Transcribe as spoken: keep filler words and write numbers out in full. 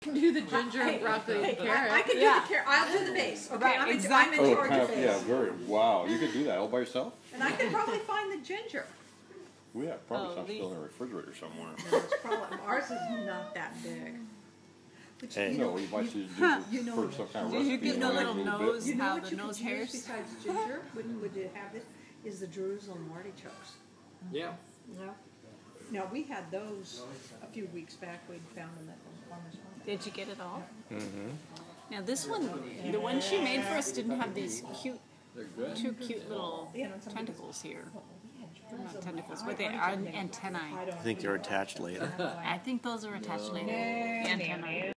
can do the ginger, Hey, broccoli, hey, and carrot. I, I can do Yeah. the carrot. I'll do the base. Okay, Right, I'm, in, exactly. I'm in Oh, charge kind of of, base. yeah, very, wow, you could do that all by yourself? And I can probably find the ginger. We have probably Oh, some the- still in the refrigerator somewhere. No, it's probably, ours is not that big. But Hey, you no, know, we might you, use it you know, for some kind of Did you recipe. get and the add a little bit. nose? you know How what the you nose could use hairs? besides ginger? Would, would you have this? Is the Jerusalem artichokes. Yeah. Yeah. Now we had those a few weeks back. We found them at the farmer's market. Did you get it all? Mm-hmm. Now this one, the one she made for us didn't have these cute, They're good. two cute little tentacles here. Not tentacles, but they are antennae. I don't I think they're attached later. I think those are attached later. Antennae.